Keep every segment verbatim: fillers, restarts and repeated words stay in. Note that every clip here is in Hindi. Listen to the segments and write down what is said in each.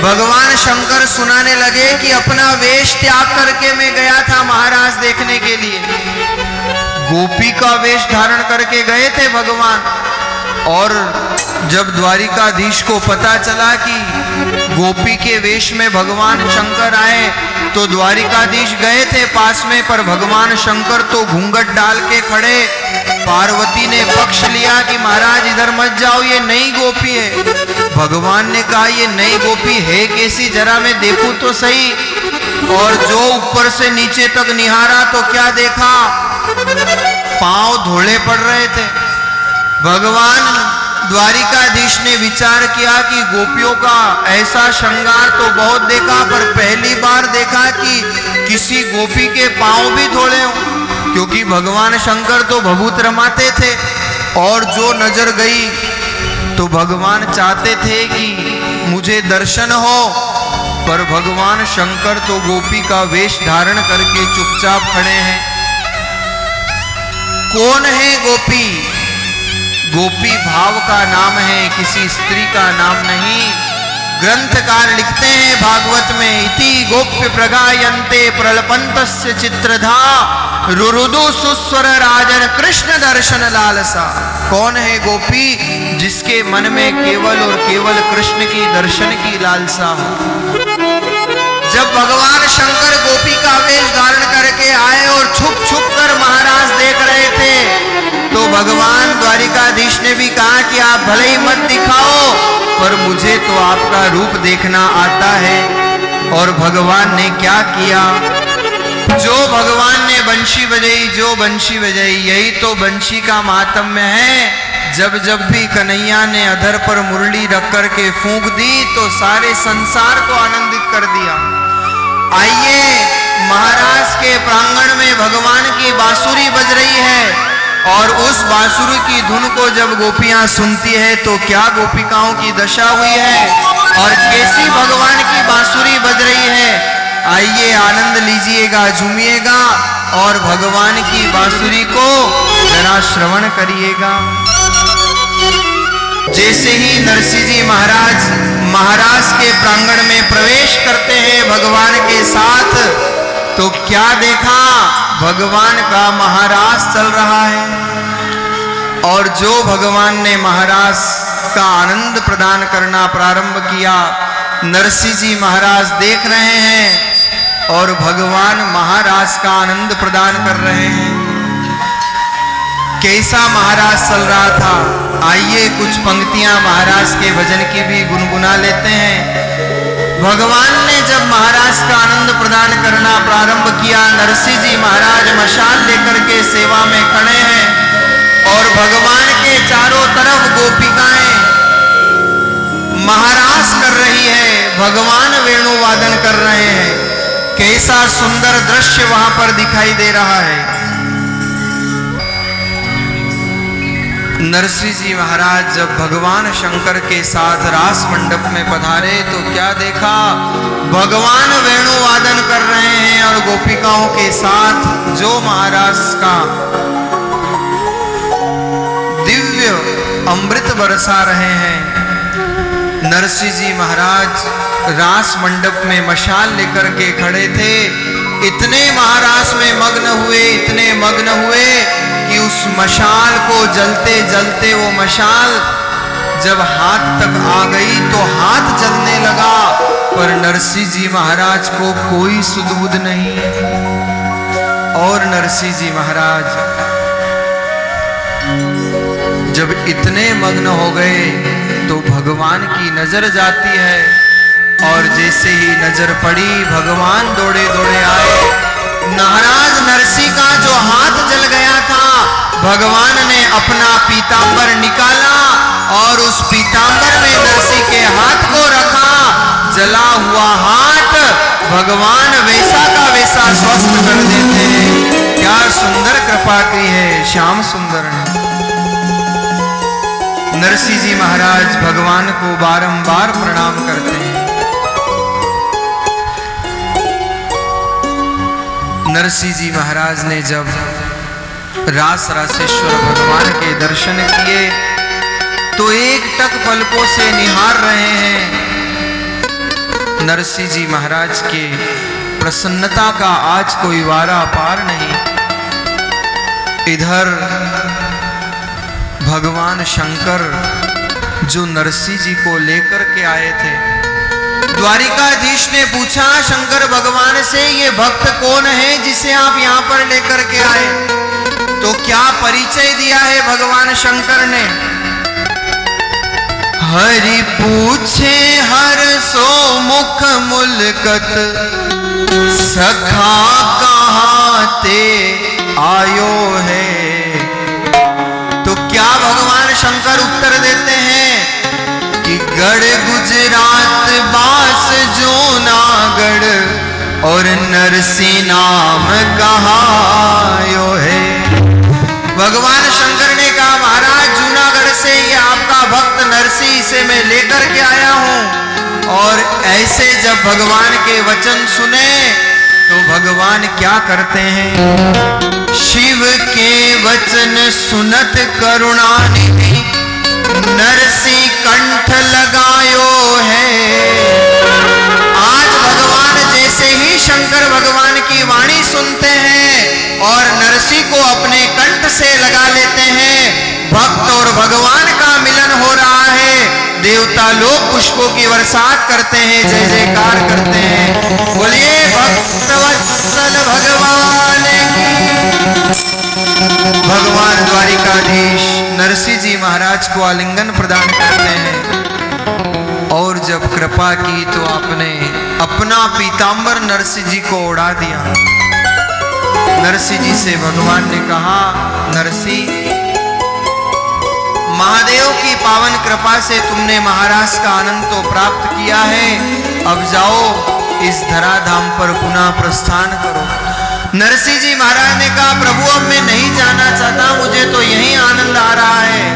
भगवान शंकर सुनाने लगे कि अपना वेश त्याग करके मैं गया था महाराज देखने के लिए। गोपी का वेश धारण करके गए थे भगवान, और जब द्वारिकाधीश को पता चला कि गोपी के वेश में भगवान शंकर आए तो द्वारिकाधीश गए थे पास में, पर भगवान शंकर तो घूंघट डाल के खड़े। पार्वती ने पक्ष लिया कि महाराज इधर मत जाओ, ये नई गोपी है। भगवान ने कहा ये नई गोपी है कैसी, जरा मैं देखूं तो सही। और जो ऊपर से नीचे तक निहारा तो क्या देखा, पांव धोले पड़ रहे थे। भगवान द्वारिकाधीश ने विचार किया कि गोपियों का ऐसा श्रृंगार तो बहुत देखा, पर पहली बार देखा कि किसी गोपी के पांव भी धोले हों, क्योंकि भगवान शंकर तो भभूत रमाते थे। और जो नजर गई तो भगवान चाहते थे कि मुझे दर्शन हो, पर भगवान शंकर तो गोपी का वेश धारण करके चुपचाप खड़े हैं। कौन है गोपी? गोपी भाव का नाम है, किसी स्त्री का नाम नहीं। ग्रंथकार लिखते हैं भागवत में, इति गोप्य प्रगायन्ते प्रलपन्तस्य चित्रधा रुरुदु सुस्वर राजन कृष्ण दर्शन लालसा। कौन है गोपी? जिसके मन में केवल और केवल कृष्ण की दर्शन की लालसा हो। जब भगवान शंकर गोपी का वेश धारण करके आए और छुप छुप कर महाराज देख रहे थे, तो भगवान द्वारिकाधीश ने भी कहा कि आप भले ही मत दिखाओ, पर मुझे तो आपका रूप देखना आता है। और भगवान ने क्या किया? जो भगवान ने बंशी बजाई, जो बंशी बजाई, यही तो बंशी का महात्म्य है। जब जब भी कन्हैया ने अधर पर मुरली रख करके फूंक दी तो सारे संसार को आनंदित कर दिया। आइए, महाराज के प्रांगण में भगवान की बांसुरी बज रही है, और उस बांसुरी की धुन को जब गोपियां सुनती है तो क्या गोपिकाओं की दशा हुई है, और कैसी भगवान की बांसुरी बज रही है। आइए आनंद लीजिएगा, झूमिएगा, और भगवान की बांसुरी को जरा श्रवण करिएगा। जैसे ही नरसिंह जी महाराज महाराज के प्रांगण में प्रवेश करते हैं भगवान के साथ, तो क्या देखा? भगवान का महाराज चल रहा है, और जो भगवान ने महाराज का आनंद प्रदान करना प्रारंभ किया, नरसिंह जी महाराज देख रहे हैं और भगवान महाराज का आनंद प्रदान कर रहे हैं। कैसा महाराज चल रहा था? आइए कुछ पंक्तियां महाराज के भजन की भी गुनगुना लेते हैं। भगवान ने जब महाराज का आनंद प्रदान करना प्रारंभ किया, नरसिंह जी महाराज मशाल लेकर के सेवा में खड़े हैं, और भगवान के चारों तरफ गोपिकाएं महाराज कर रही है, भगवान वेणु वादन कर रहे हैं। कैसा सुंदर दृश्य वहां पर दिखाई दे रहा है। नरसिंह जी महाराज जब भगवान शंकर के साथ रास मंडप में पधारे तो क्या देखा? भगवान वेणु वादन कर रहे हैं, और गोपिकाओं के साथ जो महाराज का दिव्य अमृत बरसा रहे हैं। नरसिंह जी महाराज रास मंडप में मशाल लेकर के खड़े थे। इतने महारास में मग्न हुए, इतने मग्न हुए कि उस मशाल को जलते जलते वो मशाल जब हाथ तक आ गई तो हाथ जलने लगा, पर नरसिंह जी महाराज को कोई सुध-बुध नहीं। और नरसिंह जी महाराज जब इतने मग्न हो गए तो भगवान की नजर जाती है, और जैसे ही नजर पड़ी भगवान दौड़े दौड़े आए। महाराज नरसिंह का जो हाथ जल गया था, भगवान ने अपना पीतांबर निकाला और उस पीतांबर में नरसिंह के हाथ को रखा। जला हुआ हाथ भगवान वैसा का वैसा स्वस्थ कर देते हैं। क्या सुंदर कृपा की है, श्याम सुंदर है। नरसिंह जी महाराज भगवान को बारंबार प्रणाम करते हैं। नरसिंह जी महाराज ने जब रास रासेश्वर भगवान के दर्शन किए तो एक टक पलकों से निहार रहे हैं। नरसिंह जी महाराज के प्रसन्नता का आज कोई वारा पार नहीं। इधर भगवान शंकर जो नरसिंह जी को लेकर के आए थे, द्वारिकाधीश ने पूछा शंकर भगवान से, ये भक्त कौन है जिसे आप यहाँ पर लेकर के आए? तो क्या परिचय दिया है भगवान शंकर ने? हरि पूछे हर सो मुख मुलकत, सखा कहाँ ते आयो है। तो क्या भगवान शंकर उत्तर देते हैं कि गढ़ गुजरात बास जूनागढ़ और नरसिंह नाम कहायो है। भगवान शंकर ने कहा महाराज जूनागढ़ से ये आपका भक्त नरसिंह से मैं लेकर के आया हूं। और ऐसे जब भगवान के वचन सुने तो भगवान क्या करते हैं? शिव के वचन सुनत करुणानिधि नरसिंह कंठ लगायो है। आज भगवान जैसे ही शंकर भगवान की वाणी सुनते हैं और नरसिंह को अपने कंठ से लगा लेते हैं, भक्त और भगवान का मिलन हो रहा है। देवता लोग पुष्पों की बरसात करते हैं, जय जयकार करते हैं। बोलिए भक्तवत्सल भगवान की। भगवान द्वारिकाधीश नरसिंह जी महाराज को आलिंगन प्रदान करते हैं और जब कृपा की तो आपने अपना पीतांबर नरसिंह जी को उड़ा दिया। नरसिंह जी से भगवान ने कहा, नरसिंह महादेव की पावन कृपा से तुमने महाराज का आनंद तो प्राप्त किया है, अब जाओ इस धराधाम पर पुनः प्रस्थान करो। नरसिंह जी महाराज ने कहा प्रभु अब मैं नहीं जाना चाहता, मुझे तो यही आनंद आ रहा है।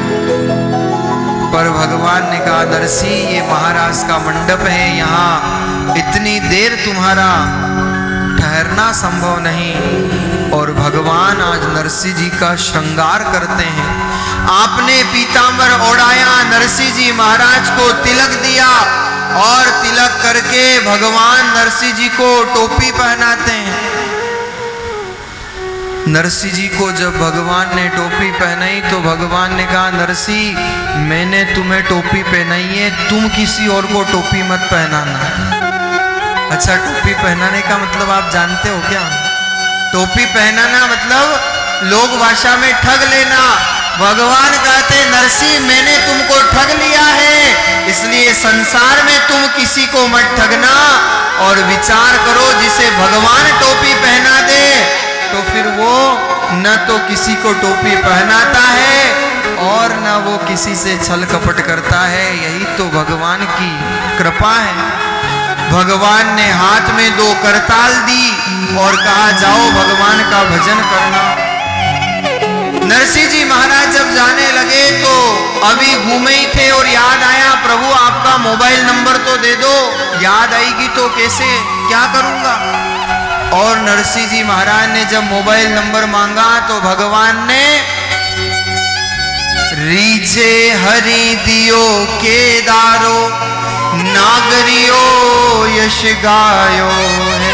पर भगवान ने कहा नरसिंह ये महाराज का मंडप है, यहाँ इतनी देर तुम्हारा ठहरना संभव नहीं। और भगवान आज नरसिंह जी का श्रृंगार करते हैं। आपने पीतांबर ओढ़ाया, नरसिंह जी महाराज को तिलक दिया और तिलक करके भगवान नरसिंह जी को टोपी पहनाते हैं। नरसिंह जी को जब भगवान ने टोपी पहनाई तो भगवान ने कहा नरसिंह मैंने तुम्हें टोपी पहनाई है, तुम किसी और को टोपी मत पहनाना। अच्छा, टोपी पहनाने का मतलब आप जानते हो क्या? टोपी पहनाना मतलब लोक भाषा में ठग लेना। भगवान कहते नरसिंह मैंने तुमको ठग लिया है, इसलिए संसार में तुम किसी को मत ठगना और विचार करो जिसे भगवान टोपी पहना दे तो फिर वो न तो किसी को टोपी पहनाता है और न वो किसी से छल कपट करता है। यही तो भगवान की कृपा है। भगवान ने हाथ में दो करताल दी और कहा जाओ भगवान का भजन करना। नरसिंह जी महाराज जब जाने लगे तो अभी घूमे ही थे और याद आया प्रभु आपका मोबाइल नंबर तो दे दो। याद आएगी तो कैसे क्या करूंगा? और नरसिंह जी महाराज ने जब मोबाइल नंबर मांगा तो भगवान ने रीझे हरि दियो केदारो नागरियो यश गायो है।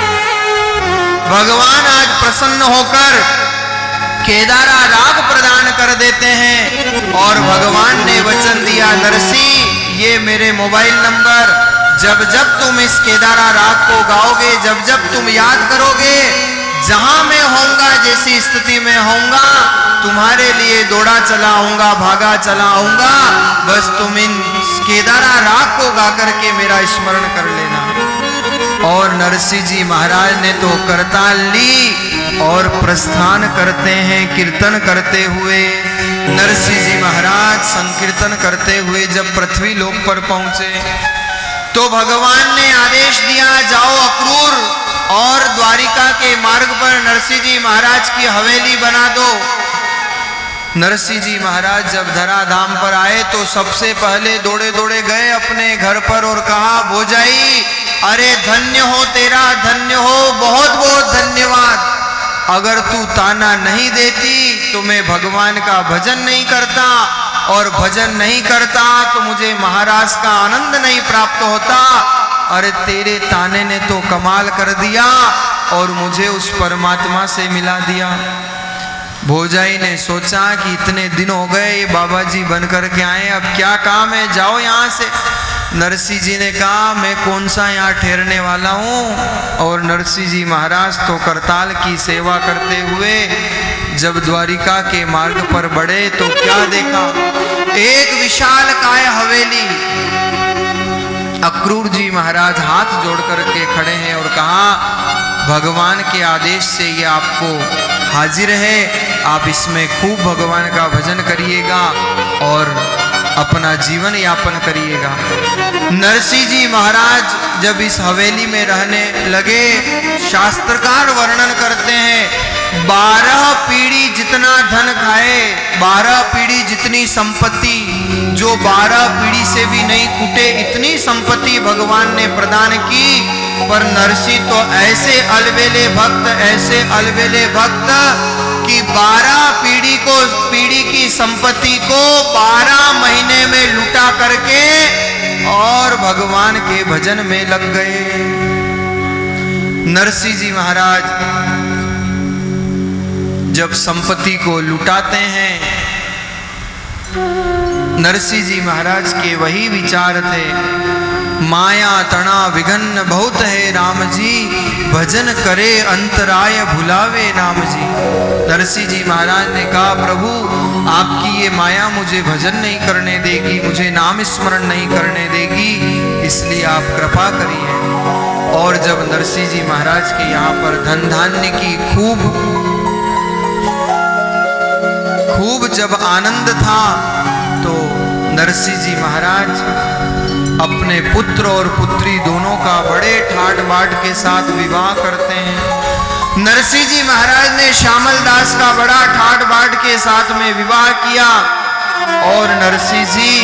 भगवान आज प्रसन्न होकर केदारा राग प्रदान कर देते हैं और भगवान ने वचन दिया नरसिंह ये मेरे मोबाइल नंबर, जब जब तुम इस केदारा राग को गाओगे, जब जब तुम याद करोगे, जहां मैं होऊंगा जैसी स्थिति में होऊंगा तुम्हारे लिए दौड़ा चला आऊंगा, भागा चला आऊंगा, बस तुम इन केदारा राग को गा करके मेरा स्मरण कर लेना। और नरसिंह जी महाराज ने तो करताल ली और प्रस्थान करते हैं कीर्तन करते हुए। नरसिंह जी महाराज संकीर्तन करते हुए जब पृथ्वी लोक पर पहुंचे तो भगवान ने आदेश दिया जाओ अक्रूर और द्वारिका के मार्ग पर नरसिंह जी महाराज की हवेली बना दो। नरसिंह जी महाराज जब धराधाम पर आए तो सबसे पहले दौड़े दौड़े गए अपने घर पर और कहा भोजाई अरे धन्य हो तेरा, धन्य हो, बहुत बहुत धन्यवाद। अगर तू ताना नहीं देती तो मैं भगवान का भजन नहीं करता और भजन नहीं करता तो मुझे महाराज का आनंद नहीं प्राप्त होता। अरे तेरे ताने ने तो कमाल कर दिया और मुझे उस परमात्मा से मिला दिया। भोजाई ने सोचा कि इतने दिन हो गए ये बाबा जी बन कर के आए, अब क्या काम है, जाओ यहाँ से। नरसिंह जी ने कहा मैं कौन सा यहाँ ठहरने वाला हूँ। और नरसिंह जी महाराज तो करताल की सेवा करते हुए जब द्वारिका के मार्ग पर बढ़े तो क्या देखा, एक विशाल काय हवेली। अक्रूर जी महाराज हाथ जोड़ करके खड़े हैं और कहा भगवान के आदेश से ये आपको हाजिर है, आप इसमें खूब भगवान का भजन करिएगा और अपना जीवन यापन करिएगा। नरसिंह जी महाराज जब इस हवेली में रहने लगे, शास्त्रकार वर्णन करते हैं बारह पीढ़ी जितना धन खाए, बारह पीढ़ी जितनी संपत्ति, जो बारह पीढ़ी से भी नहीं कूटे इतनी संपत्ति भगवान ने प्रदान की। पर नरसिंह तो ऐसे अलबेले भक्त, ऐसे अलबेले भक्त कि बारह पीढ़ी को, पीढ़ी की संपत्ति को बारह महीने में लुटा करके और भगवान के भजन में लग गए। नरसिंह जी महाराज जब संपत्ति को लुटाते हैं, नरसिंह जी महाराज के वही विचार थे, माया तना विघन बहुत है राम जी, भजन करे अंतराय भुलावे नाम जी। नरसिंह जी महाराज ने कहा प्रभु आपकी ये माया मुझे भजन नहीं करने देगी, मुझे नाम स्मरण नहीं करने देगी, इसलिए आप कृपा करिए। और जब नरसिंह जी महाराज के यहाँ पर धन धान्य की खूब खूब जब आनंद था तो नरसिंह जी महाराज अपने पुत्र और पुत्री दोनों का बड़े ठाट बाट के साथ विवाह करते हैं। नरसिंह जी महाराज ने श्यामल दास का बड़ा ठाट बाट के साथ में विवाह किया और नरसिंह जी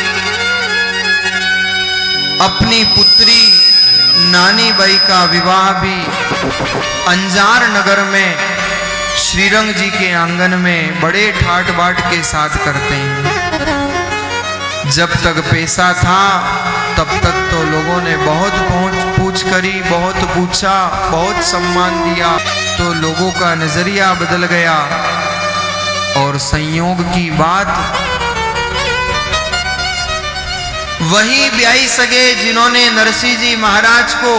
अपनी पुत्री नानी बाई का विवाह भी अंजार नगर में श्रीरंग जी के आंगन में बड़े ठाट बाट के साथ करते हैं। जब तक पैसा था तब तक तो लोगों ने बहुत पहुंच पूछ करी, बहुत पूछा, बहुत सम्मान दिया, तो लोगों का नजरिया बदल गया और संयोग की बात वही ब्याही सगे जिन्होंने नरसिंह जी महाराज को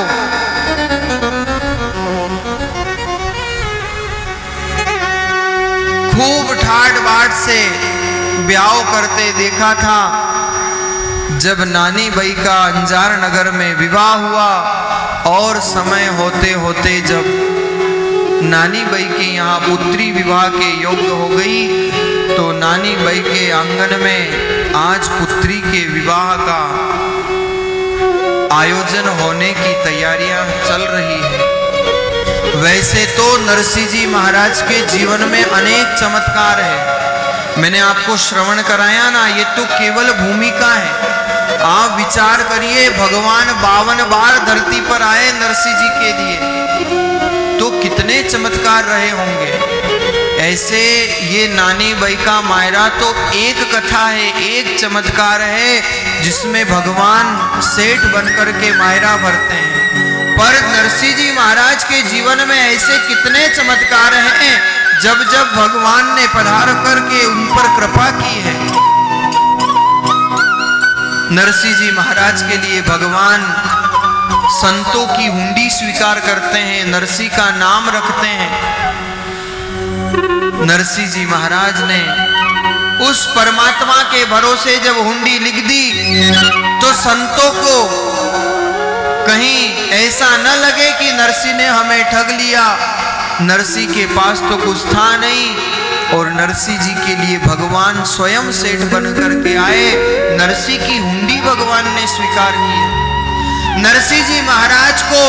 खूब ठाट बाट से ब्याह करते देखा था। जब नानी बाई का अंजार नगर में विवाह हुआ और समय होते होते जब नानी बाई के यहाँ पुत्री विवाह के योग्य हो गई तो नानी बाई के आंगन में आज पुत्री के विवाह का आयोजन होने की तैयारियां चल रही है। वैसे तो नरसिंह जी महाराज के जीवन में अनेक चमत्कार है, मैंने आपको श्रवण कराया ना, ये तो केवल भूमिका है। आप विचार करिए भगवान बावन बार धरती पर आए नरसिंह जी के लिए, तो कितने चमत्कार रहे होंगे। ऐसे ये नानी बाई का मायरा तो एक कथा है, एक चमत्कार है जिसमें भगवान सेठ बनकर के मायरा भरते हैं। पर नरसिंह जी महाराज के जीवन में ऐसे कितने चमत्कार हैं जब जब भगवान ने पधार करके उन पर कृपा की है। नरसिंह जी महाराज के लिए भगवान संतों की हुंडी स्वीकार करते हैं, नरसिंह का नाम रखते हैं। नरसिंह जी महाराज ने उस परमात्मा के भरोसे जब हुंडी लिख दी तो संतों को कहीं ऐसा न लगे कि नरसिंह ने हमें ठग लिया, नरसिंह के पास तो कुछ था नहीं। और नरसिंह जी के लिए भगवान स्वयं सेठ बन करके आए, नरसिंह की हुंडी भगवान ने स्वीकार की। नरसिंह जी महाराज को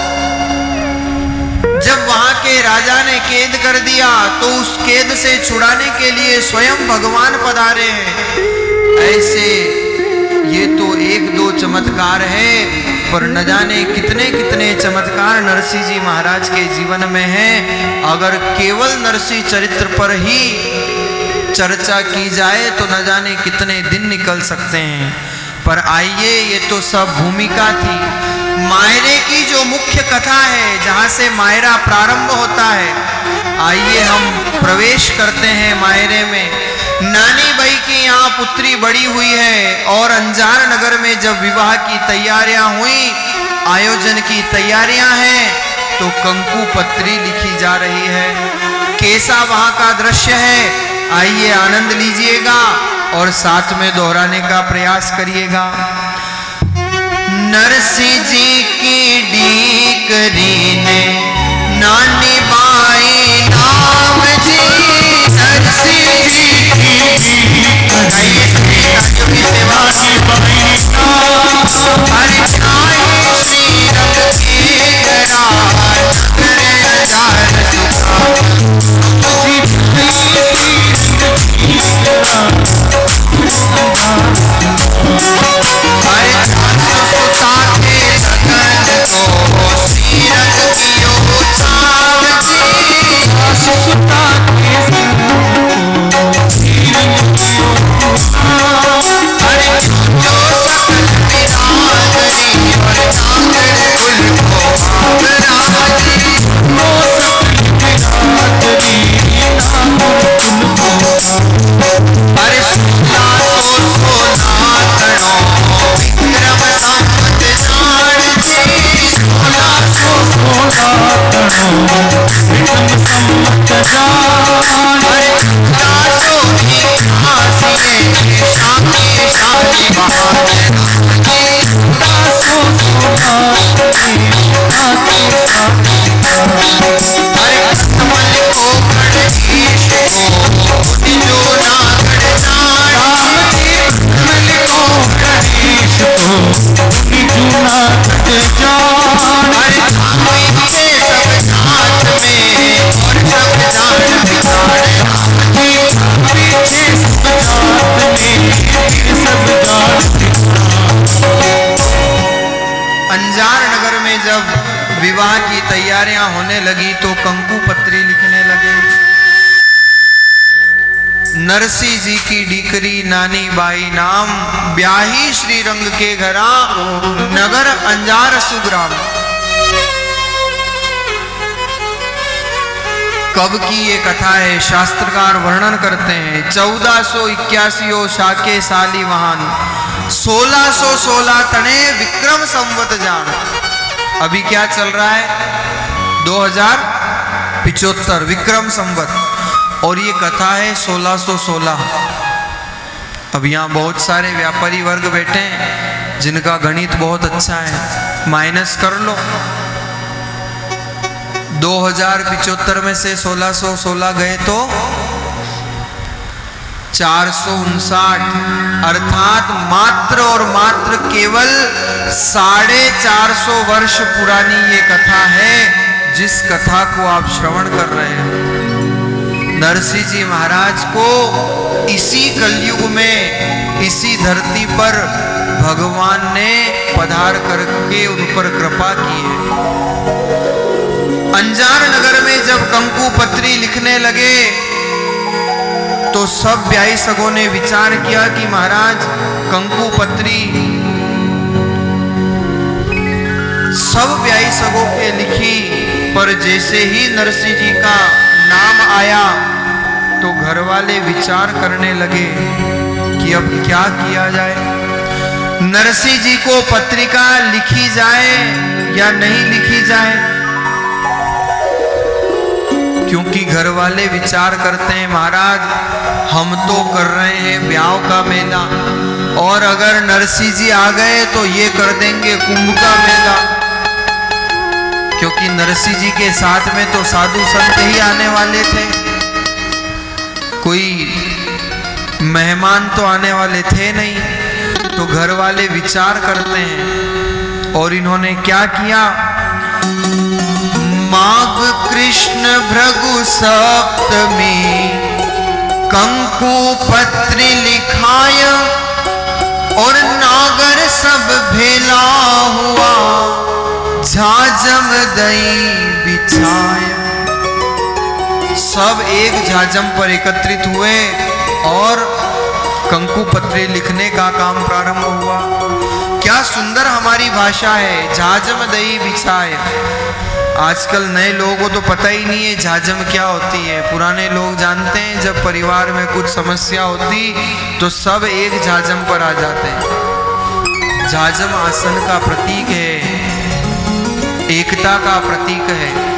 जब वहां के राजा ने कैद कर दिया तो उस कैद से छुड़ाने के लिए स्वयं भगवान पधारे हैं। ऐसे ये तो एक दो चमत्कार है, पर न जाने कितने कितने चमत्कार नरसिंह जी महाराज के जीवन में हैं। अगर केवल नरसिंह चरित्र पर ही चर्चा की जाए तो न जाने कितने दिन निकल सकते हैं। पर आइए, ये तो सब भूमिका थी। मायरे की जो मुख्य कथा है, जहां से मायरा प्रारंभ होता है, आइए हम प्रवेश करते हैं मायरे में। नानी बाई की यहाँ पुत्री बड़ी हुई है और अंजार नगर में जब विवाह की तैयारियां हुई, आयोजन की तैयारियां हैं, तो कंकु पत्री लिखी जा रही है। कैसा वहां का दृश्य है, आइए आनंद लीजिएगा और साथ में दोहराने का प्रयास करिएगा। नरसिंह जी की डीकरी ने नानी बाई नाम जी, नरसिंह जी की डीकरी की सेवा की बाई नाम, हरि चाहे श्री रंग के घरा नगर हजार विवाह की तैयारियां होने लगी तो कंकु पत्री लिखने लगे। नरसिंह जी की डीकरी नानी बाई नाम, ब्याही श्री रंग के घरा नगर अंजार सुग्राम। कब की ये कथा है, शास्त्रकार वर्णन करते हैं। चौदह सौ इक्यासी शाके साली वहान, सोलह सौ सोलह तने विक्रम संवत जान। अभी क्या चल रहा है, दो हजार पिचहत्तर विक्रम संवत, और ये कथा है सोलह सौ सोलह। अब यहाँ बहुत सारे व्यापारी वर्ग बैठे हैं जिनका गणित बहुत अच्छा है, माइनस कर लो। दो हजार पिचहत्तर में से सोलह सौ सोलह गए तो चार सौ उनसाठ, अर्थात मात्र और मात्र केवल साढ़े चार सौ वर्ष पुरानी ये कथा है, जिस कथा को आप श्रवण कर रहे हैं। नरसिंह जी महाराज को इसी कलयुग में, इसी धरती पर भगवान ने पधार करके उन पर कृपा की है। अंजार नगर में जब कंकु पत्री लिखने लगे तो सब ब्याही सगों ने विचार किया कि महाराज कंकु पत्री सब ब्याही सगों के लिखी, पर जैसे ही नरसिंह जी का नाम आया तो घर वाले विचार करने लगे कि अब क्या किया जाए। नरसिंह जी को पत्रिका लिखी जाए या नहीं लिखी जाए, क्योंकि घर वाले विचार करते हैं महाराज हम तो कर रहे हैं ब्याह का मेला, और अगर नरसिंह जी आ गए तो ये कर देंगे कुंभ का मेला, क्योंकि नरसिंह जी के साथ में तो साधु संत ही आने वाले थे, कोई मेहमान तो आने वाले थे नहीं। तो घर वाले विचार करते हैं और इन्होंने क्या किया, माघ कृष्ण भृगु सप्तमी कंकु पत्र लिखाय, और नागर सब भेला हुआ झाजम दई बिछाय। सब एक झाजम पर एकत्रित हुए और कंकु पत्री लिखने का काम प्रारंभ हुआ। क्या क्या सुंदर हमारी भाषा है, झाझम दही बिछाए। आजकल नए लोगों को तो पता ही नहीं है झाझम क्या होती है। पुराने लोग जानते हैं, जब परिवार में कुछ समस्या होती तो सब एक झाझम पर आ जाते हैं। झाझम आसन का प्रतीक है, एकता का प्रतीक है।